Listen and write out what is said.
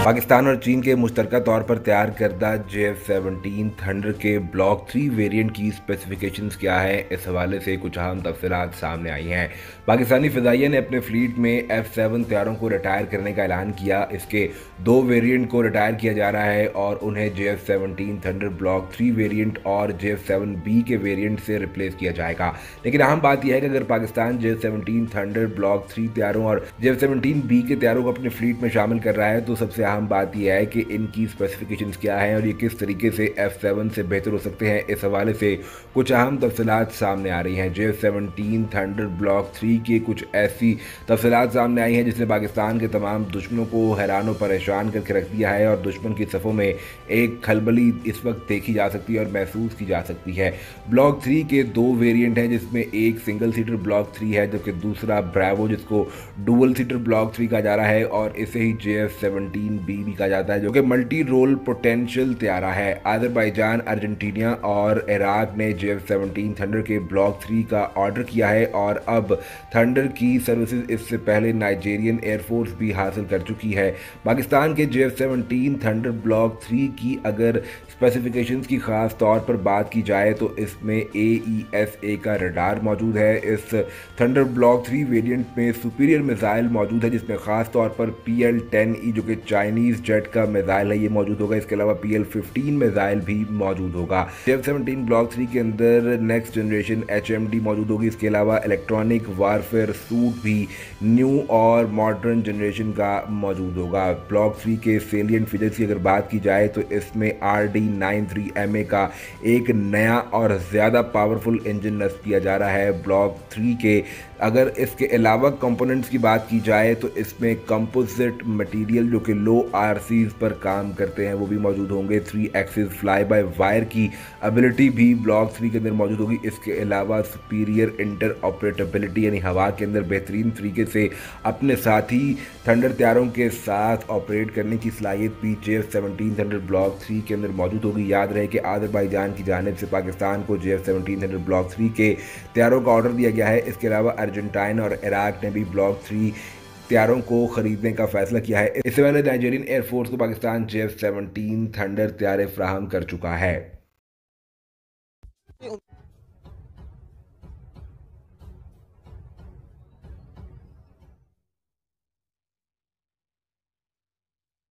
पाकिस्तान और चीन के मुश्तरका तौर पर तैयार करदा JF-17 थंडर के ब्लॉक 3 वेरिएंट की स्पेसिफिकेशंस क्या है, इस हवाले से कुछ अहम तफसीलात सामने आई हैं। पाकिस्तानी फ़िज़ाइया ने अपने फ्लीट में F-7 तैयारों को रिटायर करने का ऐलान किया। इसके 2 वेरिएंट को रिटायर किया जा रहा है और उन्हें JF-17 थंडर ब्लॉक 3 वेरिएंट और JF-7B के वेरिएंट से रिप्लेस किया जाएगा। लेकिन अहम बात यह है कि अगर पाकिस्तान JF-17 थंडर ब्लॉक 3 तैयारों और JF-17B के तैयारों को अपने फ्लीट में शामिल कर रहा है, तो सबसे अहम बात यह है कि इनकी स्पेसिफिकेशंस क्या हैं और ये किस तरीके से F-7 से बेहतर हो सकते हैं। इस हवाले से कुछ अहम तफसीलात सामने आ रही हैं। JF-17 थंडर ब्लॉक 3 की कुछ ऐसी तफसीलात सामने आई हैं जिसने पाकिस्तान के तमाम दुश्मनों को हैरान और परेशान करके रख दिया है और दुश्मन की सफ़ों में एक खलबली इस वक्त देखी जा सकती है और महसूस की जा सकती है। ब्लॉक 3 के 2 वेरिएंट हैं जिसमें एक सिंगल सीटर ब्लॉक 3 है, जबकि दूसरा ब्रावो जिसको डुअल सीटर ब्लॉक 3 कहा जा रहा है और इसे ही JF-17B भी कहा जाता है, जो कि मल्टी रोल पोटेंशियल तैयारा है। अजरबैजान, अर्जेंटीना और इराक ने JF-17 थंडर के ब्लॉक 3 का ऑर्डर किया है और अब थंडर की सर्विसेज इससे पहले नाइजीरियन एयरफोर्स भी हासिल कर चुकी है। पाकिस्तान के JF-17 थंडर ब्लॉक 3 की अगर स्पेसिफिकेशंस की ख़ास तौर पर बात की जाए तो इसमें AESA का रडार मौजूद है। इस थंडर ब्लॉक 3 वेरिएंट में सुपीरियर मिसाइल मौजूद है जिसमें ख़ास तौर पर PL-10E जो कि चाइनीज़ जेट का मिसाइल है, ये मौजूद होगा। इसके अलावा PL-15 मिसाइल भी मौजूद होगा। JF-17 ब्लॉक 3 के अंदर नेक्स्ट जनरेशन HMD मौजूद होगी। इसके अलावा इलेक्ट्रॉनिक वारफेयर सूट भी न्यू और मॉडर्न जनरेशन का मौजूद होगा। ब्लॉक 3 के सेलियंट फीचर्स की अगर बात की जाए तो इसमें RD-93MA का एक नया और ज़्यादा पावरफुल इंजन नस्ब किया जा रहा है ब्लॉक 3 के। अगर इसके अलावा कंपोनेंट्स की बात की जाए तो इसमें कंपोजिट मटेरियल जो कि लो RCs पर काम करते हैं वो भी मौजूद होंगे। 3 एक्सिस फ्लाई बाय वायर की एबिलिटी भी ब्लॉक 3 के अंदर मौजूद होगी। इसके अलावा सुपीरियर इंटर ऑपरेटेबिलिटी यानी हवा के अंदर बेहतरीन तरीके से अपने साथी थंडर तैयारों के साथ ऑपरेट करने की सलाहियत भी JF-17 थंडर ब्लॉक 3 के अंदर मौजूद होगी। याद रहे कि अजरबैजान की जानिब से पाकिस्तान को JF-17 थंडर ब्लॉक 3 के तैयारों का ऑर्डर दिया गया है। इसके अलावा अर्जेंटीना और इराक ने भी ब्लॉक 3 तैयारों को खरीदने का फैसला किया है। इससे पहले नाइजीरियन एयरफोर्स को पाकिस्तान JF-17 थंडर तैयारे फ्राहम कर चुका है।